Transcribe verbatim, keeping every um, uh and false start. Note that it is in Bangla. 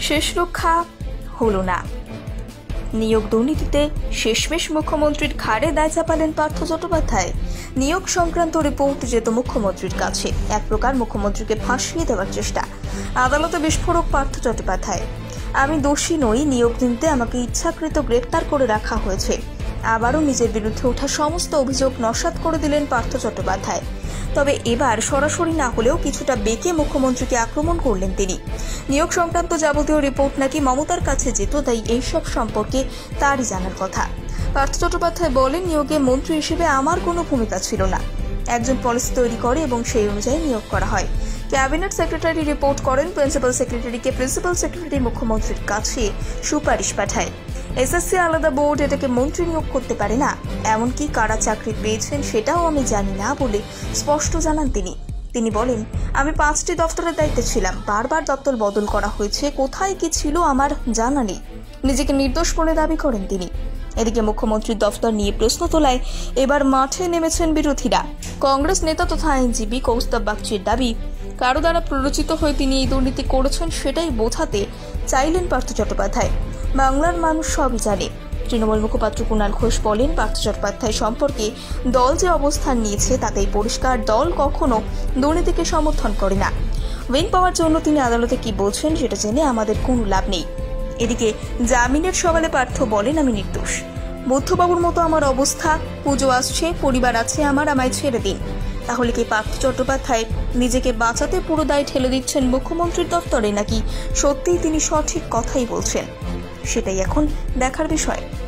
শেষ রক্ষা হলো না। নিয়োগ দুর্নীতিতে শেষমেশ মুখ্যমন্ত্রীর ঘাড়ে দায় চাপালেন পার্থ চট্টোপাধ্যায়। নিয়োগ সংক্রান্ত রিপোর্ট যেত মুখ্যমন্ত্রীর কাছে, এক প্রকার মুখ্যমন্ত্রীকে ফাঁসিয়ে দেওয়ার চেষ্টা। আদালতে বিস্ফোরক পার্থ চট্টোপাধ্যায়। আমি দোষী নই, নিয়োগ দিতে আমাকে ইচ্ছাকৃত গ্রেপ্তার করে রাখা হয়েছে। আবারও নিজের বিরুদ্ধে ওঠা সমস্ত অভিযোগ নস্যাৎ করে দিলেন পার্থ চট্টোপাধ্যায়। তবে এবার সরাসরি না হলেও কিছুটা বেঁকে মুখ্যমন্ত্রীকে আক্রমণ করলেন তিনি। নিয়োগ সংক্রান্ত যাবতীয় রিপোর্ট নাকি মমতার কাছে যেত, তাই এইসব সম্পর্কে তারই জানার কথা। পার্থ চট্টোপাধ্যায় বলেন, নিয়োগে মন্ত্রী হিসেবে আমার কোনো ভূমিকা ছিল না। একজন পলিসি তৈরি করে এবং সেই অনুযায়ী নিয়োগ করা হয়। ক্যাবিনেট সেক্রেটারি রিপোর্ট করেন, প্রিন্সিপাল সেক্রেটারিকে প্রিন্সিপাল সেক্রেটারি মুখ্যমন্ত্রীর কাছে সুপারিশ পাঠায়। এসএসসি আলাদা বোর্ড এটাকে মন্ত্রী নিয়োগ করতে পারে না। এমনকি কারা চাকরি পেয়েছেন সেটাও আমি জানি না বলে স্পষ্ট জানান তিনি। তিনি বলেন, আমি পাঁচটি দপ্তরের দায়িত্বে ছিলাম, বারবার দপ্তর বদল করা হয়েছে, কোথায় কি ছিল আমার জানা নেই। নিজেকে নির্দোষ বলে দাবি করেন তিনি। এদিকে মুখ্যমন্ত্রীর দফতর নিয়ে প্রশ্ন তোলায় এবার মাঠে নেমেছেন বিরোধীরা। কংগ্রেস নেতা তথা আইনজীবী কৌস্তব বাগচির দাবি, কারো দ্বারা প্ররোচিত হয়ে তিনি এই দুর্নীতি করেছেন সেটাই বোঝাতে চাইলেন পার্থ চট্টোপাধ্যায়। বাংলার মানুষ সবই জানে। তৃণমূল মুখপাত্র কুণাল ঘোষ বলেন, পার্থ চট্টোপাধ্যায় সম্পর্কে দল যে অবস্থান নিয়েছে তাতেই পরিষ্কার, দল কখনো দুর্নীতিকে সমর্থন করে না। উইং পাওয়ার জন্য তিনি আদালতে কি বলছেন সেটা জেনে আমাদের কোনো লাভ নেই। এদিকে জামিনের সওয়ালে পার্থ বলেন, আমি নির্দোষ। বুদ্ধবাবুর মতো আমার অবস্থা, পুজো আসছে, পরিবার আছে আমার, আমায় ছেড়ে দিন। তাহলে কি পার্থ চট্টোপাধ্যায় নিজেকে বাঁচাতে পুরো দায় ঠেলে দিচ্ছেন মুখ্যমন্ত্রীর দফতরে, নাকি সত্যিই তিনি সঠিক কথাই বলছেন? সেটাই এখন দেখার বিষয়।